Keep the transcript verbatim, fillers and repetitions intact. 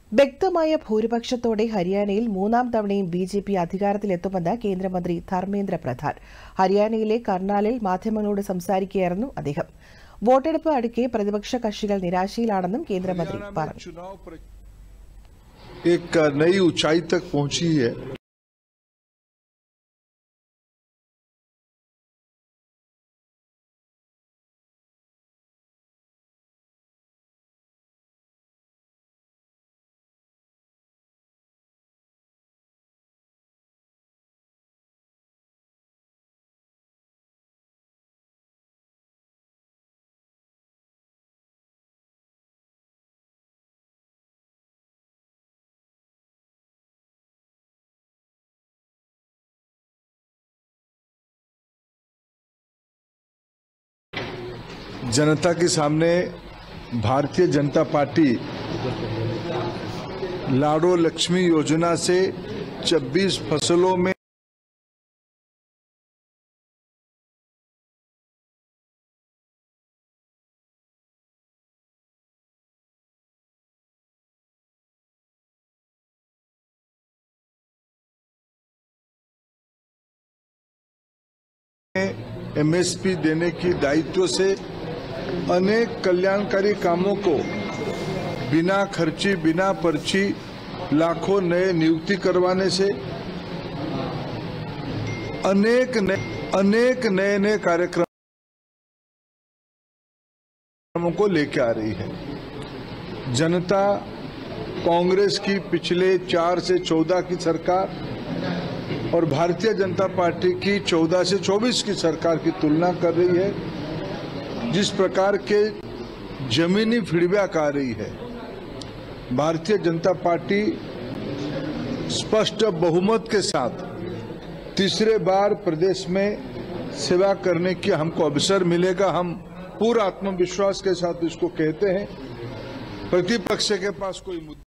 വ്യക്തമായ ഭൂരിപക്ഷത്തോടെ ഹരിയാനയിൽ മൂന്നാം തവണയും ബി ജെ പി അധികാരത്തിലെത്തുമെന്ന് കേന്ദ്രമന്ത്രി ധർമ്മേന്ദ്ര പ്രധാൻ ഹരിയാനയിലെ കർണാലിൽ മാധ്യമങ്ങളോട് സംസാരിക്കുകയായിരുന്നു അദ്ദേഹം. വോട്ടെടുപ്പ് അടുക്കെ പ്രതിപക്ഷ കക്ഷികൾ നിരാശയിലാണെന്നും കേന്ദ്രമന്ത്രി പറഞ്ഞു. एक नई ऊंचाई तक पहुंची है. जनता के सामने भारतीय जनता पार्टी लाडो लक्ष्मी योजना से छब्बीस फसलों में एम एस पी देने की दायित्व से अनेक कल्याणकारी कामों को बिना खर्ची बिना पर्ची लाखों नए नियुक्ति करवाने से अनेक नए अनेक नए नए कार्यक्रमों को लेकर आ रही है. जनता कांग्रेस की पिछले चार से चौदह की सरकार और भारतीय जनता पार्टी की चौदह से चौबीस की सरकार की तुलना कर रही है. जिस प्रकार के जमीनी फीडबैक आ रही है, भारतीय जनता पार्टी स्पष्ट बहुमत के साथ तीसरे बार प्रदेश में सेवा करने की हमको अवसर मिलेगा. हम पूरा आत्मविश्वास के साथ इसको कहते हैं. प्रतिपक्ष के पास कोई मुद्दा